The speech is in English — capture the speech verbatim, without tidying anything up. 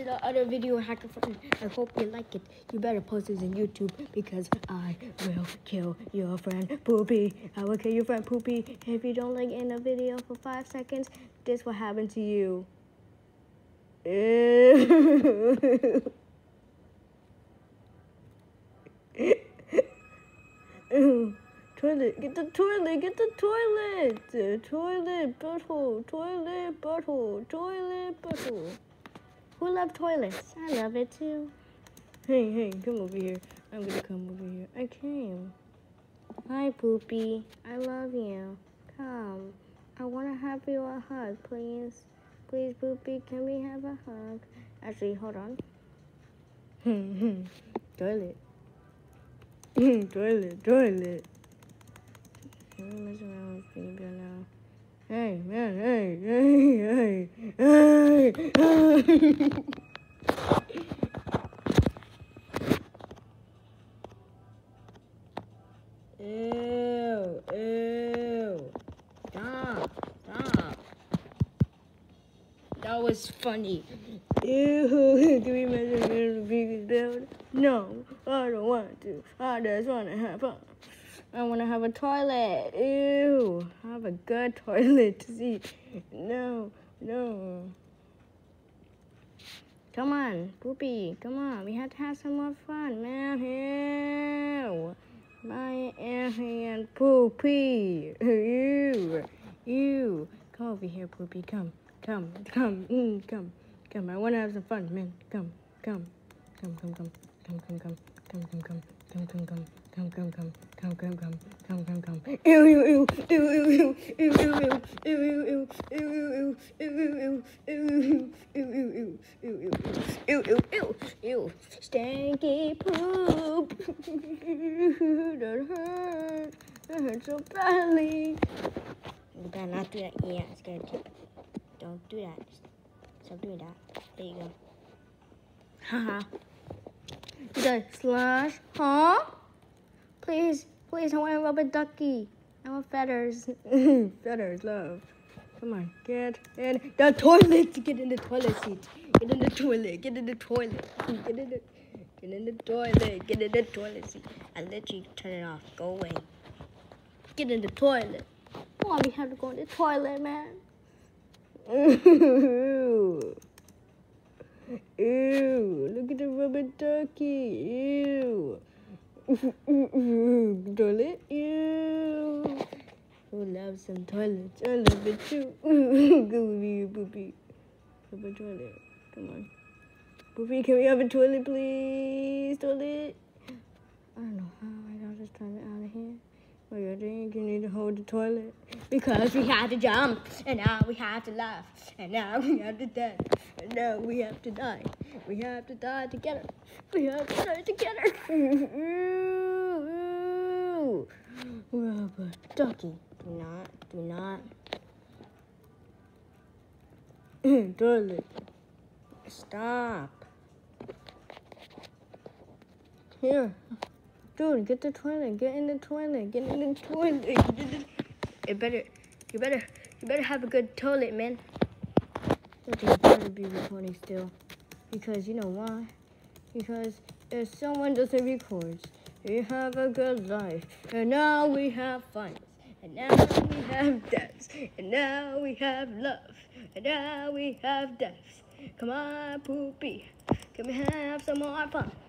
the other video hacker friend. I hope you like it. You better post this on YouTube because I will kill your friend Poopy. I will kill your friend Poopy. If you don't like in a video for five seconds, this will happen to you. Ew. Ew. Toilet, get the toilet, get the toilet. The toilet, butthole, toilet, butthole, toilet, butthole. Who loves toilets? I love it too. Hey, hey, come over here. I'm gonna come over here. I came. Hi, Poopy. I love you. Come. I wanna have you a hug, please. Please, Poopy, can we have a hug? Actually, hold on. Toilet. Toilet, toilet. Let me mess around with Baby now. Hey, man, hey, hey, hey, hey, hey. Ew, ew. Stop, stop. That was funny. Ew, can we mess around with Baby build? No, I don't want to. I just want to have fun. I want to have a toilet. Ew. Have a good toilet to see. No, no. Come on, Poopy. Come on. We have to have some more fun, man. Ew. My and Poopy. Ew. Ew. Come over here, Poopy. Come. Come. Come. Mm, come. Come. I want to have some fun, man. Come. Come. Come, come, come. Come, come, come. Come, come, come. Come, come, come. Come, come, come. Come, come, come. Come, come, come. Ew, ew, ew. Ew, ew, ew. Ew, ew, ew. Ew, ew, ew. Ew, ew, ew. Ew, ew, ew. Ew, ew, ew. Ew, ew, ew. Ew. Stanky poop. That hurt. That hurt so badly. You better not do that. Yeah, it's gonna tip. Don't do that. Stop doing that. There you go. Haha. You guys slash, huh? Please, please, I want a rubber ducky. I want feathers. Feathers, love. Come on, get in the toilet. Get in the toilet seat. Get in the toilet. Get in the toilet. Get in the, get in the toilet. Get in the toilet seat. I let you turn it off. Go away. Get in the toilet. Why we have to go in the toilet, man? Ew. Ew, look at the rubber ducky. Ew. Toilet. Ew. Who loves some toilets? I love it too. Go with you, Poopy. Have a toilet. Come on. Poopy, can we have a toilet, please? Toilet. I don't know how I got this toilet out of here. But I think you need to hold the toilet. Because we had to jump. And now we have to laugh. And now we have to dance. And now we have to die. We have to die together. We have to die together. Ooh, ooh. Rubber ducky. Do not, do not. Toilet. Stop. Here. Dude, get the toilet. Get in the toilet. Get in the toilet. Get in the... It better, you better, you better have a good toilet, man. I think it's better be recording still. Because you know why? Because if someone doesn't record, we have a good life. And now we have fun. And now we have deaths. And now we have love. And now we have deaths. Come on, Poopy. Can we have some more fun?